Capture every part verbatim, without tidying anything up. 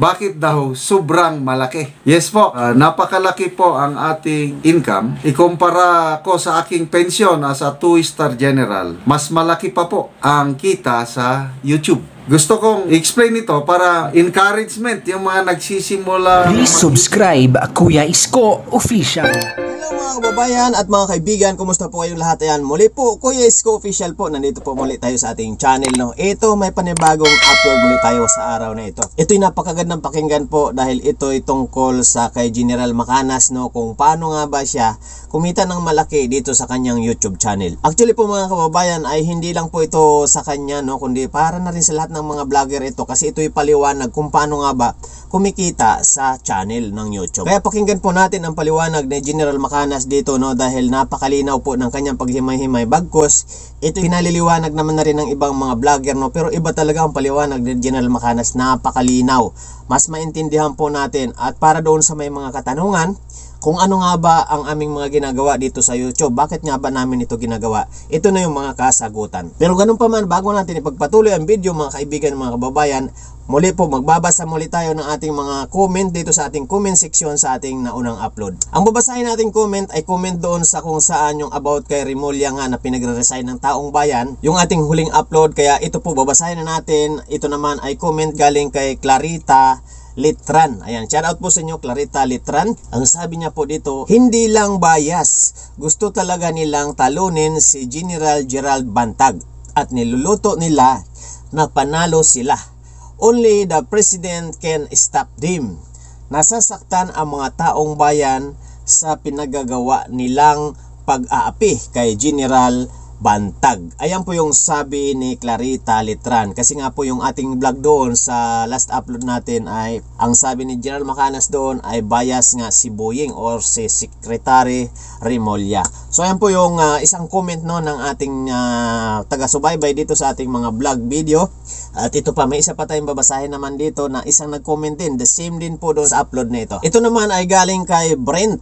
bakit daw sobrang malaki? Yes po, uh, napakalaki po ang ating income. Ikumpara ko sa aking pensyon as a two-star general, mas malaki pa po ang kita sa YouTube. Gusto kong explain ito para encouragement yung mga nagsisimula. Please subscribe Kuya Isko Official. Hello mga kababayan at mga kaibigan, kumusta po kayong lahat? Ayan, muli po, Kuya Isko Official po. Nandito po muli tayo sa ating channel, no? Ito, may panibagong upload muli tayo sa araw na ito. Ito'y napakagandang pakinggan po dahil ito'y tungkol sa kay General Macanas, no? Kung paano nga ba siya kumita ng malaki dito sa kanyang YouTube channel. Actually po mga kababayan, ay hindi lang po ito sa kanya, no? Kundi para na rin sa lahat ng mga vlogger ito, kasi ito'y paliwanag kung paano nga ba kumikita sa channel ng YouTube. Kaya pakinggan po natin ang paliwanag ni General Macanas dito, no, dahil napakalinaw po ng kanyang paghimay-himay. Bagkus ito pinaliliwanag naman na rin ng ibang mga vlogger, no, pero iba talaga ang paliwanag ni General Macanas, napakalinaw. Mas maintindihan po natin, at para doon sa may mga katanungan kung ano nga ba ang aming mga ginagawa dito sa YouTube, bakit nga ba namin ito ginagawa, ito na yung mga kasagutan. Pero ganun pa man, bago natin ipagpatuloy ang video mga kaibigan, mga kababayan, muli po magbabasa muli tayo ng ating mga comment dito sa ating comment section sa ating naunang upload. Ang babasahin nating comment ay comment doon sa kung saan yung about kay Remulla nga na pinagre-resign ng Taong Bayan, yung ating huling upload. Kaya ito po babasahin na natin. Ito naman ay comment galing kay Clarita Litran. Ayan, shout out po sa inyo Clarita Litran. Ang sabi niya po dito, hindi lang bias, gusto talaga nilang talunin si General Gerald Bantag at niluluto nila na panalo sila. Only the president can stop them. Nasasaktan ang mga taong bayan sa pinagagawa nilang pag-aapi kay General Bantag. Ayan po yung sabi ni Clarita Litran. Kasi nga po yung ating vlog doon sa last upload natin ay ang sabi ni General Macanas doon ay bias nga si Boying or si Secretary Remulla. So ayan po yung uh, isang comment, no, ng ating uh, taga-subaybay dito sa ating mga vlog video. At ito pa, may isa pa tayong babasahin naman dito na isang nag-comment din. The same din po doon sa upload na ito. Ito naman ay galing kay Brent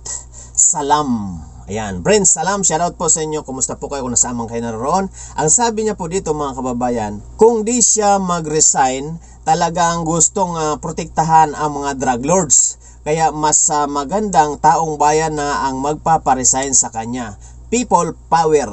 Salam. Ayan, Brent Salam, shoutout po sa inyo. Kumusta po kayo kung nasamang kayo naroon? Ang sabi niya po dito mga kababayan, kung di siya mag-resign, talagang gustong uh, protektahan ang mga drug lords. Kaya mas uh, magandang taong bayan na ang magpaparesign sa kanya. People power.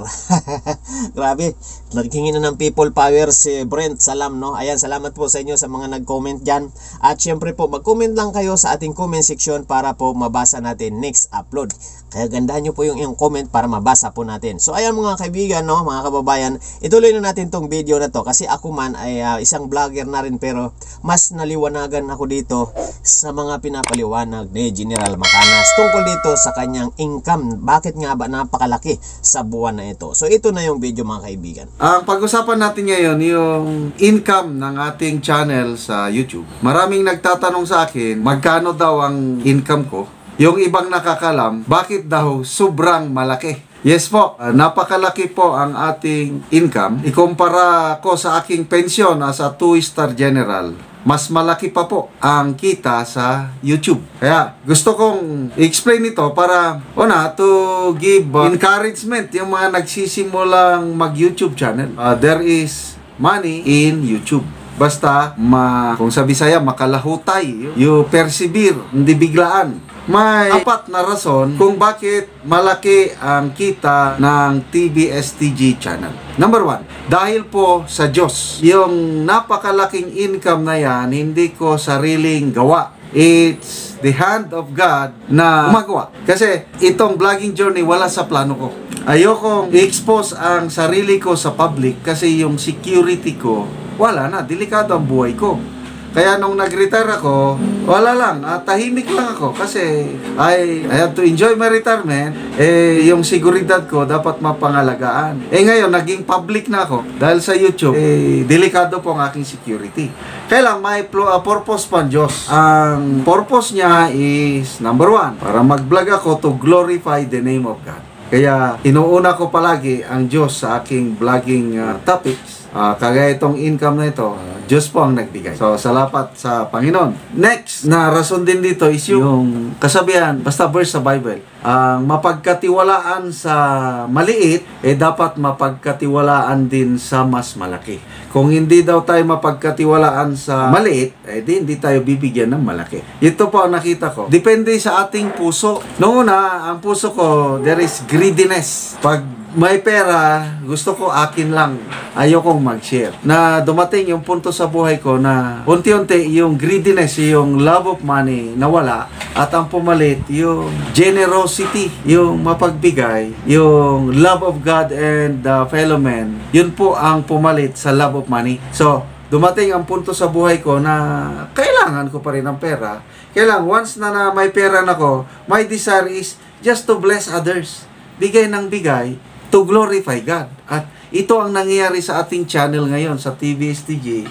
Grabe, naghingi na ng people power si Brent Salam, no? Ayan, salamat po sa inyo sa mga nag-comment dyan. At syempre po, mag-comment lang kayo sa ating comment section para po mabasa natin next upload. Kaya gandahan nyo po yung yung comment para mabasa po natin. So ayan mga kaibigan, no, mga kababayan, ituloy na natin tong video na to. Kasi ako man ay uh, isang vlogger na rin, pero mas naliwanagan ako dito sa mga pinapaliwanag ni General Macanas tungkol dito sa kanyang income. Bakit nga ba napakalaki sa buwan na ito? So ito na yung video mga kaibigan. Ang pag-usapan natin ngayon yung income ng ating channel sa YouTube. Maraming nagtatanong sa akin, magkano daw ang income ko? Yung ibang nakakalam, bakit daw sobrang malaki? Yes po, uh, napakalaki po ang ating income. Ikumpara ko sa aking pensyon as a two-star general, mas malaki pa po ang kita sa YouTube. Kaya gusto kong explain ito para, una, to give uh, encouragement yung mga nagsisimulang mag-YouTube channel. Uh, there is money in YouTube. Basta, ma, kung sa Bisaya, makalahutay. You persevere, hindi biglaan. May apat na rason kung bakit malaki ang kita ng T V S T G channel. Number one, dahil po sa Diyos. Yung napakalaking income na yan, hindi ko sariling gawa. It's the hand of God na gumagawa. Kasi itong vlogging journey wala sa plano ko. Ayokong i-expose ang sarili ko sa public kasi yung security ko, wala na, delikado ang buhay ko. Kaya nung nag-retire ako, wala lang, uh, tahimik lang ako kasi I, I have to enjoy my retirement. Eh, yung seguridad ko dapat mapangalagaan. Eh ngayon, naging public na ako dahil sa YouTube, eh, delikado po ang aking security. Kaya lang, may uh, purpose pa ang Diyos. Ang purpose niya is, number one, para mag-vlog ako to glorify the name of God. Kaya, inuuna ko palagi ang Diyos sa aking vlogging uh, topics. Uh, kagaya itong income na ito, uh, Diyos po ang nagbigay. So, salamat sa Panginoon. Next na rason din dito is yung kasabihan, basta verse sa Bible, ang mapagkatiwalaan sa maliit, eh dapat mapagkatiwalaan din sa mas malaki. Kung hindi daw tayo mapagkatiwalaan sa maliit, eh di hindi tayo bibigyan ng malaki. Ito po ang nakita ko. Depende sa ating puso. Noong una, ang puso ko, there is greediness. Pag may pera, gusto ko akin lang. Ayokong mag-share. Na dumating yung punto sa buhay ko na unti-unti yung greediness, yung love of money nawala, at ang pumalit yung generosity, yung mapagbigay, yung love of God and the fellow man. Yun po ang pumalit sa love of money. So, dumating ang punto sa buhay ko na kailangan ko pa rin ng pera. Kailangan, once na, na may pera na ko, my desire is just to bless others. Bigay ng bigay to glorify God. At ito ang nangyayari sa ating channel ngayon sa T V S T G.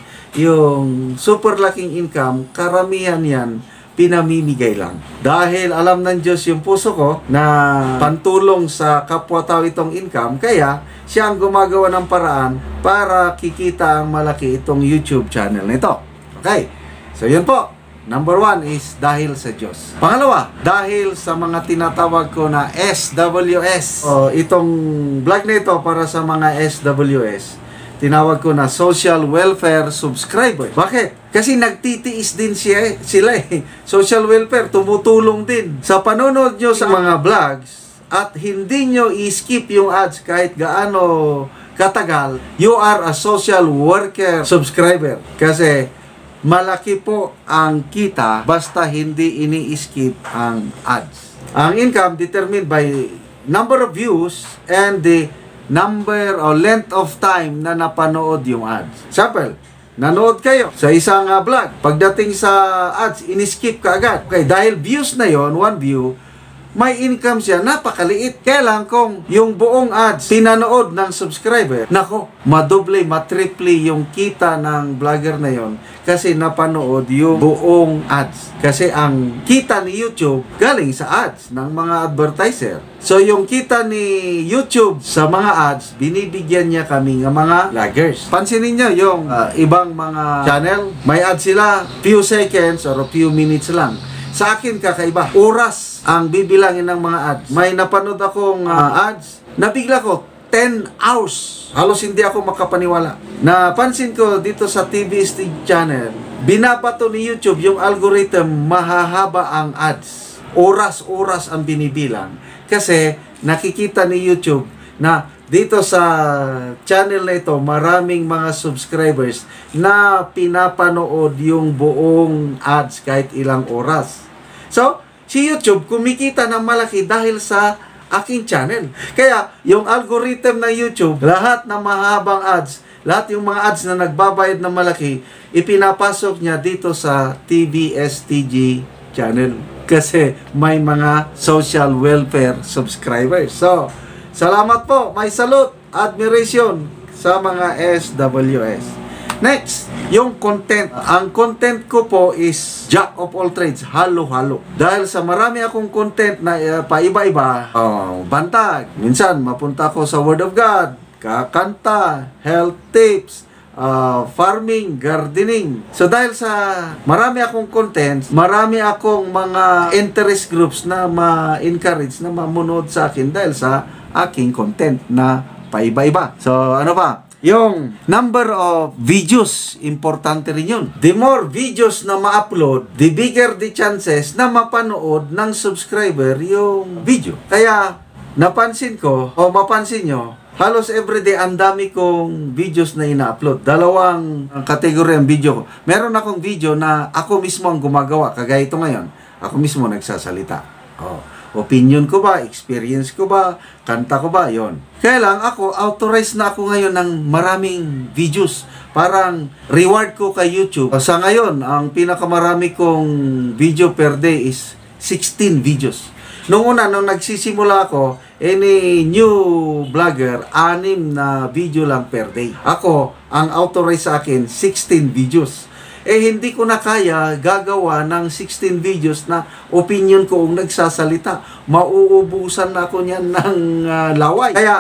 Yung super laking income, karamihan yan pinamimigay lang. Dahil alam ng Diyos yung puso ko na pantulong sa kapwa-tao itong income, kaya siya ang gumagawa ng paraan para kikita ang malaki itong YouTube channel nito. Okay, so yun po. Number one is dahil sa Diyos. Pangalawa, dahil sa mga tinatawag ko na S W S. O, itong vlog na ito para sa mga S W S. Tinawag ko na Social Welfare Subscriber. Bakit? Kasi nagtitiis din siya, sila eh. Social Welfare, tumutulong din. Sa panonood nyo sa mga vlogs, at hindi nyo i-skip yung ads kahit gaano katagal, you are a social worker subscriber. Kasi malaki po ang kita basta hindi ini-skip ang ads. Ang income determined by number of views and the number or length of time na napanood yung ads. Example, nanood kayo sa isang uh, vlog. Pagdating sa ads, ini-skip ka agad. Okay, dahil views na yon, one view, may income siya, napakaliit. Kaya lang kung yung buong ads pinanood ng subscriber, nako, madoble, matriple yung kita ng vlogger na yon kasi napanood yung buong ads. Kasi ang kita ni YouTube galing sa ads ng mga advertiser. So yung kita ni YouTube sa mga ads, binibigyan niya kami ng mga vloggers. Pansinin niyo yung uh, ibang mga channel, may ads sila, few seconds or a few minutes lang. Sa akin, kakaiba. Oras ang bibilangin ng mga ads. May napanood akong uh, ads, nabigla ko, ten hours. Halos hindi ako makapaniwala. Napansin ko dito sa T V S T channel, binabato ni YouTube yung algorithm, mahahaba ang ads. Oras-oras ang binibilang. Kasi nakikita ni YouTube na dito sa channel na ito, maraming mga subscribers na pinapanood yung buong ads kahit ilang oras. So, si YouTube kumikita ng malaki dahil sa aking channel. Kaya, yung algorithm ng YouTube, lahat ng mahabang ads, lahat yung mga ads na nagbabayad ng malaki, ipinapasok niya dito sa T V S T G channel. Kasi may mga social welfare subscribers. So, salamat po, may salute, admiration sa mga S W S. Next, yung content. Ang content ko po is jack of all trades, halo-halo. Dahil sa marami akong content na uh, paiba-iba, oh, bantag, minsan mapunta ko sa Word of God, kakanta, health tips, uh, farming, gardening. So dahil sa marami akong content, marami akong mga interest groups na ma-encourage na mamunod sa akin dahil sa aking content na paiba-iba. So, ano pa? Yung number of videos, importante rin yun. The more videos na ma-upload, the bigger the chances na mapanood ng subscriber yung video. Kaya, napansin ko, o mapansin nyo, halos everyday, ang dami kong videos na ina-upload. Dalawang kategory ang video ko. Meron akong video na ako mismo ang gumagawa. Kagaya ito ngayon, ako mismo nagsasalita. Oh. Opinion ko ba, experience ko ba, kanta ko ba, yon. Kaya lang ako, authorized na ako ngayon ng maraming videos. Parang reward ko kay YouTube. Sa ngayon, ang pinakamarami kong video per day is sixteen videos. Noong una, nung nagsisimula ako, any new vlogger, anim na video lang per day. Ako, ang authorized sa akin, sixteen videos. Eh, hindi ko na kaya gagawa ng sixteen videos na opinion ko ang nagsasalita. Mauubusan na ako niyan ng uh, laway. Kaya,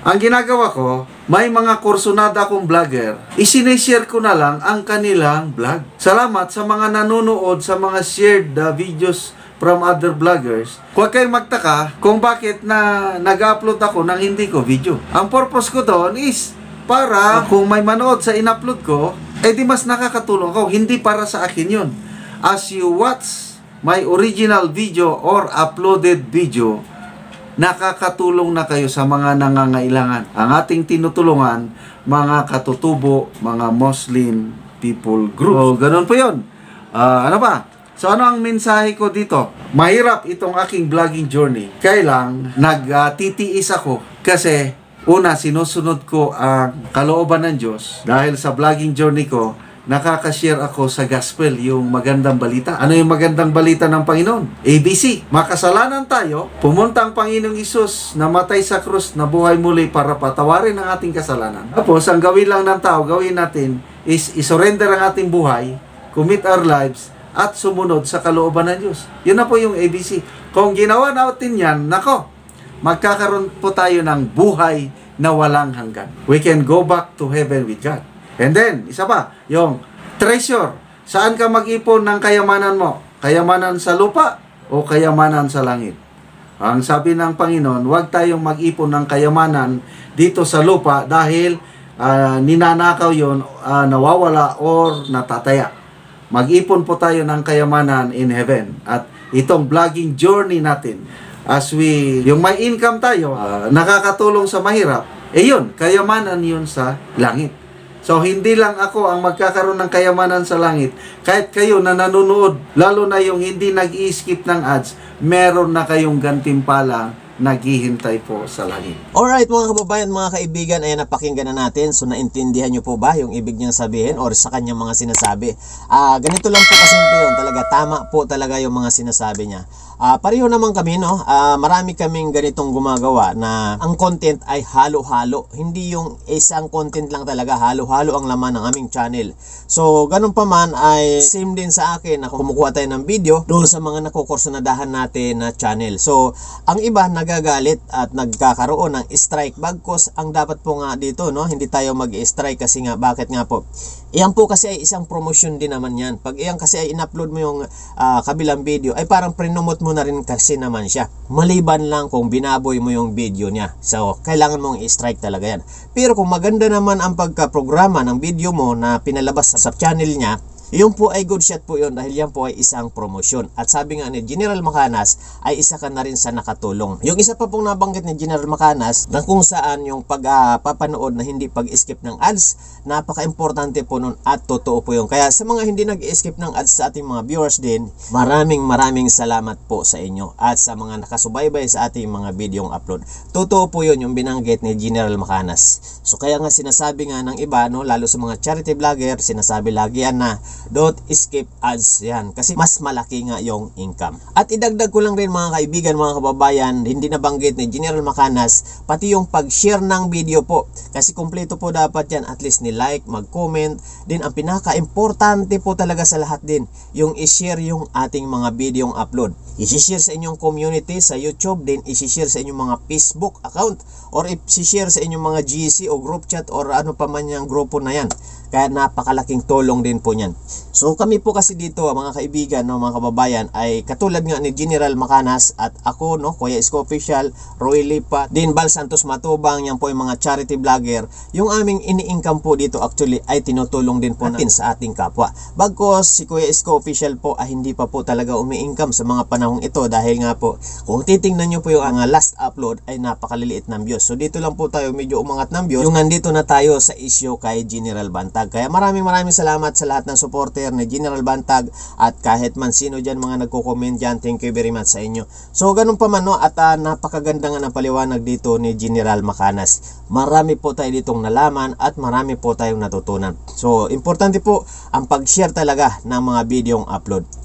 Ang ginagawa ko, may mga kursunada akong vlogger, isineshare ko na lang ang kanilang vlog. Salamat sa mga nanonood sa mga shared uh, videos from other vloggers. Huwag kayong magtaka kung bakit na nag-upload ako ng hindi ko video. Ang purpose ko doon is para kung may manood sa in-upload ko, eh di mas nakakatulong ako. Hindi para sa akin yun. As you watch my original video or uploaded video, nakakatulong na kayo sa mga nangangailangan. Ang ating tinutulungan, mga katutubo, mga Muslim people group. So, ganun po yun. Uh, ano ba? So, ano ang mensahe ko dito? Mahirap itong aking vlogging journey. Kailang nagtitiis uh, ako kasi una, sinusunod ko ang kalooban ng Diyos. Dahil sa vlogging journey ko, nakaka-share ako sa gospel, yung magandang balita. Ano yung magandang balita ng Panginoon? A B C. Makasalanan tayo, pumunta ang Panginoong Isus, namatay sa krus, nabuhay muli para patawarin ang ating kasalanan. Tapos, ang gawin lang ng tao, gawin natin is isurrender ang ating buhay, commit our lives, at sumunod sa kalooban ng Diyos. Yun na po yung A B C. Kung ginawa natin yan, nako, magkakaroon po tayo ng buhay na walang hanggan. We can go back to heaven with God. And then, isa pa, yung treasure. Saan ka mag-ipon ng kayamanan mo? Kayamanan sa lupa o kayamanan sa langit? Ang sabi ng Panginoon, huwag tayong mag-ipon ng kayamanan dito sa lupa dahil uh, ninanakaw yon, uh, nawawala or natataya. Mag-ipon po tayo ng kayamanan in heaven. At itong vlogging journey natin, as we, yung may income tayo, uh, nakakatulong sa mahirap, eh yun, kayamanan yun sa langit. So, hindi lang ako ang magkakaroon ng kayamanan sa langit. Kahit kayo na nanonood, lalo na yung hindi nag-i-skip ng ads, meron na kayong gantimpala naghihintay po sa langit. Alright mga kababayan, mga kaibigan, ayan, napakinggan na natin. So naintindihan nyo po ba yung ibig niyang sabihin or sa kanyang mga sinasabi? Ah, ganito lang po kasi yun, talaga tama po talaga yung mga sinasabi niya. Ah, pareho naman kami, no? Ah, marami kaming ganitong gumagawa na ang content ay halo-halo. Hindi yung isang content lang talaga, halo-halo ang laman ng aming channel. So, ganun pa man ay same din sa akin na kumukuha tayo ng video doon sa mga nakukursunadahan natin na channel. So, ang iba nagagalit at nagkakaroon ng strike bagkos ang dapat po nga dito, no? Hindi tayo mag-strike kasi nga, bakit nga po? Iyan po kasi ay isang promotion din naman yan. Pag iyan kasi ay in-upload mo yung uh, kabilang video, ay parang pre-nomote mo na rin kasi naman siya. Maliban lang kung binaboy mo yung video niya. So, kailangan mong i-strike talaga yan. Pero kung maganda naman ang pagka-programa ng video mo na pinalabas sa, sa channel niya, yun po ay good shot po yun dahil yan po ay isang promosyon. At sabi nga ni General Macanas ay isa ka na rin sa nakatulong. Yung isa pa pong nabanggit ni General Macanas na kung saan yung pagpapanood uh, na hindi pag-skip ng ads, napaka-importante po nun at totoo po yun. Kaya sa mga hindi nag-skip ng ads sa ating mga viewers din, maraming maraming salamat po sa inyo at sa mga nakasubaybay sa ating mga videong upload. Totoo po yun yung binanggit ni General Macanas. So kaya nga sinasabi nga ng iba, no, lalo sa mga charity vlogger, sinasabi lagi yan na don't skip ads yan kasi mas malaki nga yung income. At idagdag ko lang rin mga kaibigan, mga kababayan, hindi nabanggit ni General Macanas pati yung pag-share ng video po kasi kumpleto po dapat yan, at least ni like, mag-comment din. Ang pinaka-importante po talaga sa lahat din yung i-share yung ating mga videong upload. I-share sa inyong community sa YouTube, din i-share sa inyong mga Facebook account or i-share sa inyong mga G C o group chat or ano pa man yung grupo na yan. Kaya napakalaking tulong din po niyan. So kami po kasi dito mga kaibigan, no, mga kababayan, ay katulad nga ni General Macanas at ako, no, Kuya Isko Official, Roy Lipa, din Bal Santos Matubang, yan po yung mga charity vlogger. Yung aming ini-income po dito actually ay tinutulong din po natin sa ating kapwa. Bagkos si Kuya Isko Official po ay hindi pa po talaga umi-income sa mga panahong ito dahil nga po kung titingnan nyo po yung uh, last upload ay napakaliliit ng views. So dito lang po tayo medyo umangat ng views yung nandito na tayo sa issue kay General Bantag. Kaya maraming maraming salamat sa lahat ng supporter ni General Bantag at kahit man sino dyan mga nagko-comment dyan, thank you very much sa inyo. So ganun pa man, no, at uh, napakaganda nga ng paliwanag dito ni General Macanas. Marami po tayo ditong nalaman at marami po tayong natutunan. So importante po ang pag-share talaga ng mga videong upload.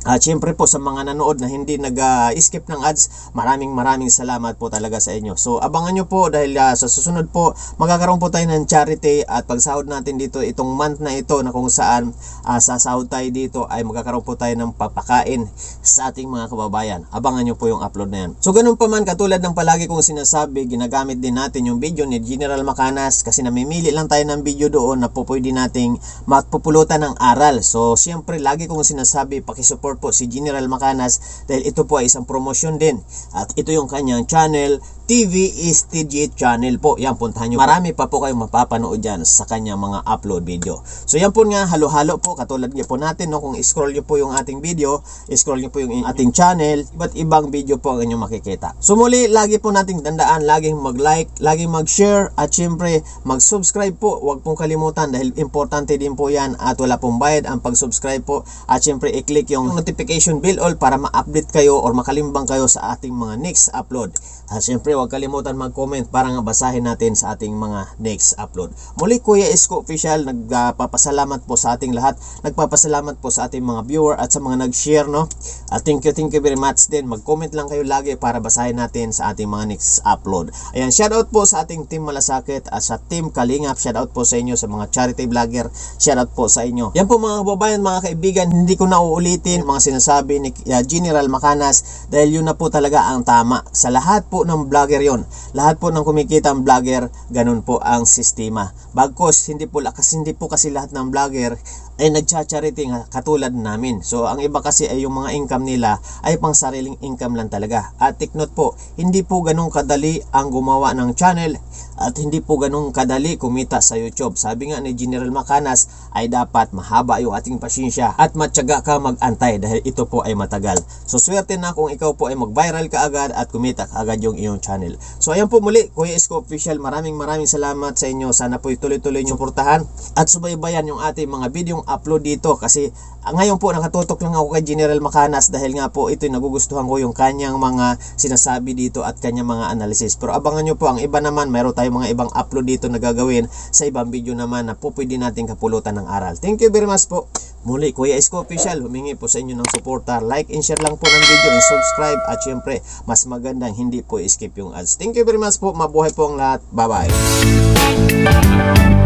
At syempre po sa mga nanood na hindi nag-skip ng ads, maraming maraming salamat po talaga sa inyo. So abangan nyo po dahil uh, sa susunod po magkakaroon po tayo ng charity at pagsahod natin dito itong month na ito na kung saan uh, sasahod tayo dito ay magkakaroon po tayo ng papakain sa ating mga kababayan. Abangan nyo po yung upload na yan. So ganun pa man, katulad ng palagi kong sinasabi, ginagamit din natin yung video ni General Macanas kasi namimili lang tayo ng video doon na po pwede nating mapupulutan ng aral. So syempre lagi kong sinasabi, pakisupport po si General Macanas dahil ito po ay isang promosyon din at ito yung kanyang channel, T V S T G channel po. Yan, puntahan nyo. Marami pa po kayong mapapanood dyan sa kanyang mga upload video. So yan po nga, halo-halo po katulad nga po natin, no? Kung scroll nyo po yung ating video, scroll nyo po yung ating channel, iba't ibang video po ang inyong makikita. So muli, lagi po nating tandaan, laging mag-like, laging mag-share at syempre mag-subscribe po. Huwag pong kalimutan dahil importante din po yan at wala pong bayad ang pag-subscribe po at syempre i-click yung notification bell all para ma-update kayo or makalimbang kayo sa ating mga next upload. At syempre huwag kalimutan mag-comment para nga basahin natin sa ating mga next upload. Muli, Kuya Isko Official, nagpapasalamat po sa ating lahat. Nagpapasalamat po sa ating mga viewer at sa mga nag-share, no? At thank you, thank you very much din. Mag-comment lang kayo lagi para basahin natin sa ating mga next upload. Ayan, shoutout po sa ating Team Malasakit at sa Team Kalingap. Shoutout po sa inyo, sa mga charity vlogger. Shoutout po sa inyo. Yan po mga kababayan, mga kaibigan, hindi ko na uulitin mga sinasabi ni uh, General Macanas dahil yun na po talaga ang tama. Sa lahat po ng vlogger yon, lahat po ng kumikita ang vlogger, ganun po ang sistema. Bagkos hindi po kasi hindi po kasi lahat ng vlogger ay nagcha-charity nga katulad namin. So ang iba kasi ay yung mga income nila ay pang sariling income lang talaga. At take note po, hindi po ganun kadali ang gumawa ng channel at hindi po ganun kadali kumita sa YouTube. Sabi nga ni General Macanas ay dapat mahaba yung ating pasyensya at matyaga ka mag-antay dahil ito po ay matagal. So swerte na kung ikaw po ay mag-viral ka agad at kumita ka agad yung iyong channel. So ayan po muli, Kuya Isko Official, maraming maraming salamat sa inyo. Sana po tuloy-tuloy nyo suportahan at subaybayan yung ating mga videong upload dito kasi uh, ngayon po nakatutok lang ako kay General Macanas dahil nga po ito'y nagugustuhan ko yung kanyang mga sinasabi dito at kanyang mga analysis. Pero abangan nyo po ang iba naman, mayroon tayong mga ibang upload dito na gagawin sa ibang video naman na po pwede natin kapulutan ng aral. Thank you very much po. Muli, Kuya Isko Official, humingi po sa inyo ng suporta. Like and share lang po ng video and subscribe at syempre mas magandang hindi po skip yung ads. Thank you very much po. Mabuhay po ang lahat. Bye bye.